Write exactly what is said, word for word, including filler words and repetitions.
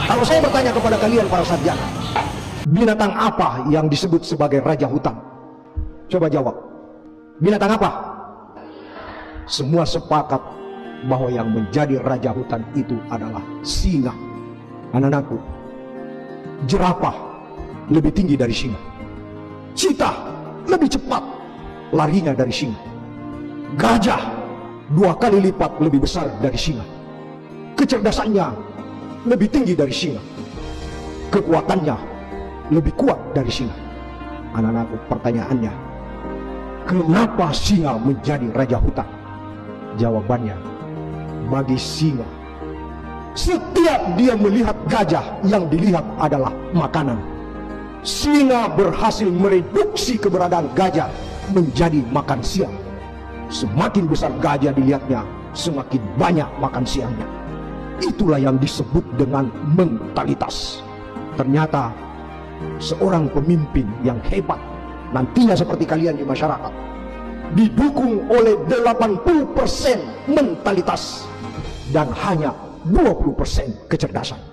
Kalau saya bertanya kepada kalian para sarjana, binatang apa yang disebut sebagai raja hutan? Coba jawab. Binatang apa? Semua sepakat bahwa yang menjadi raja hutan itu adalah singa. Anak-anakku, jerapah lebih tinggi dari singa. Citah lebih cepat larinya dari singa. Gajah dua kali lipat lebih besar dari singa. Kecerdasannya lebih tinggi dari singa. Kekuatannya lebih kuat dari singa. Anak-anakku, pertanyaannya, kenapa singa menjadi raja hutan? Jawabannya, bagi singa, setiap dia melihat gajah, yang dilihat adalah makanan. Singa berhasil mereduksi keberadaan gajah menjadi makan siang. Semakin besar gajah dilihatnya, semakin banyak makan siangnya. Itulah yang disebut dengan mentalitas. Ternyata seorang pemimpin yang hebat, nantinya seperti kalian di masyarakat, didukung oleh delapan puluh persen mentalitas dan hanya dua puluh persen kecerdasan.